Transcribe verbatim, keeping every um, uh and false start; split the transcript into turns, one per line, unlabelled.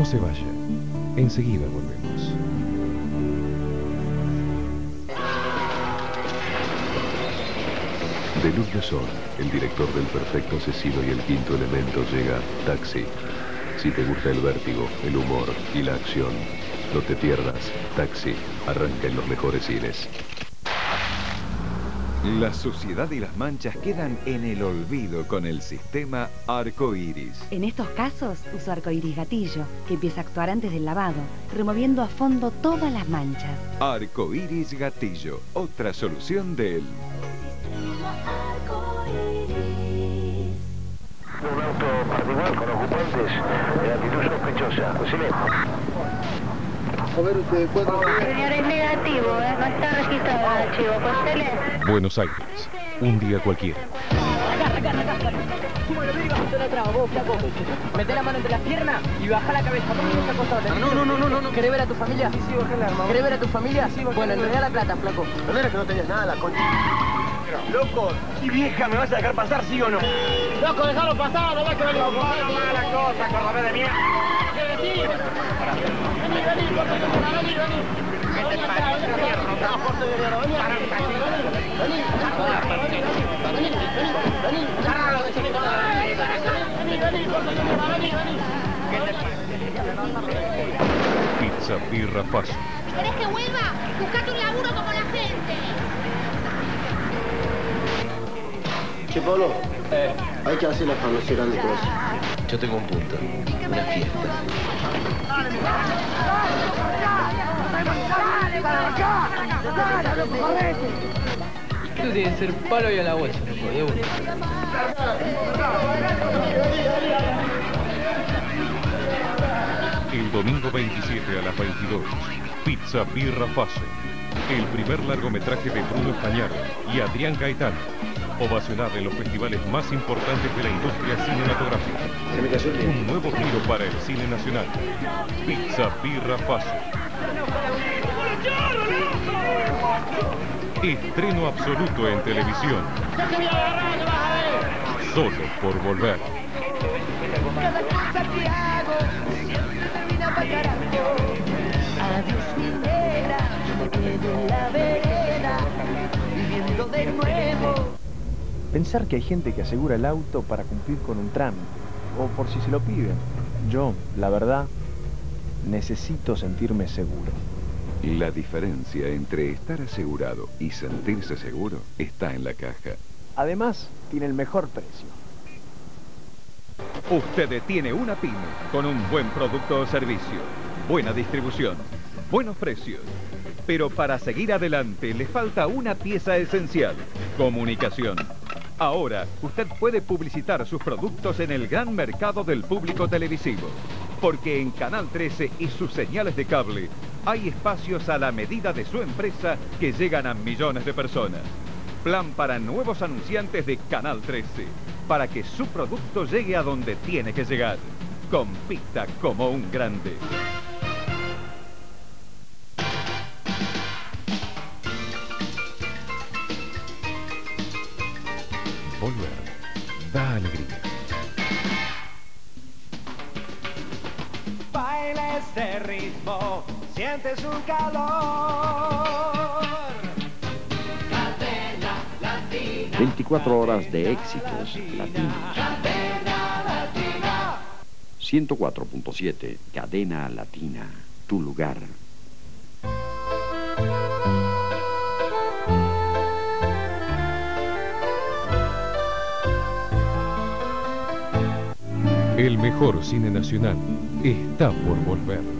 se vaya. Enseguida volvemos.
De Luz de Sol, el director del Perfecto Asesino y el Quinto Elemento, llega Taxi. Si te gusta el vértigo, el humor y la acción, no te pierdas Taxi. Arranca en los mejores cines.
La suciedad y las manchas quedan en el olvido con el sistema Arcoiris.
En estos casos, uso Arcoiris Gatillo, que empieza a actuar antes del lavado, removiendo a fondo todas las manchas.
Arcoiris Gatillo, otra solución del
Un auto particular con ocupantes de actitud sospechosa. José.
A ver, usted, cuatro...
Señor, es negativo, ¿eh? No está registrado el archivo. Postele.
Buenos Aires, un día cualquiera.
Mete la mano entre las piernas y baja la cabeza. No, no, no, no, no, no. ¿Querés ver a tu familia? Sí, sí, bajé la arma. ¿Querés ver a tu familia? Sí, bueno, enredá la plata, flaco.
No era que no tenías nada, la concha. Loco, y vieja, ¿me vas a dejar pasar, sí o no?
Loco, déjalo pasar, no va a quedar loco.
Mala cosa, cordobés de mierda.
¿Qué decís? Vení, vení, vení, vení, vení.
¿Qué te pasa? Vení,
Pizza Birra Faso.
¿Querés que vuelva? Buscate un laburo como la gente.
Che, Pablo, eh. hay que hacer la famosa grande cosa.
Yo tengo un punto, una fiesta.
Esto tiene que ser palo y a la bolsa, loco, de uno.
El domingo veintisiete a las veintidós, Pizza Birra Faso. El primer largometraje de Bruno Españaro y Adrián Gaetano. Ovacionado en los festivales más importantes de la industria cinematográfica.
Se me cayó el
Un nuevo giro para el cine nacional. Pizza Birra Faso. Estreno absoluto en televisión. Solo por volver.
Adiós mi negra, yo me quedo en la vereda, viviendo de nuevo.
Pensar que hay gente que asegura el auto para cumplir con un trámite, o por si se lo piden. Yo, la verdad, necesito sentirme seguro.
La diferencia entre estar asegurado y sentirse seguro está en la caja.
Además, tiene el mejor precio.
Usted tiene una pyme con un buen producto o servicio, buena distribución, buenos precios. Pero para seguir adelante le falta una pieza esencial: comunicación. Ahora, usted puede publicitar sus productos en el gran mercado del público televisivo, porque en Canal trece y sus señales de cable hay espacios a la medida de su empresa que llegan a millones de personas. Plan para nuevos anunciantes de Canal trece, para que su producto llegue a donde tiene que llegar. Compita como un grande.
Volver da alegría.
Bailes de ritmo, sientes un calor. Cadena Latina.
veinticuatro horas de éxitos latinos.
Cadena Latina.
ciento cuatro punto siete, Cadena Latina, tu lugar.
El mejor cine nacional está por volver.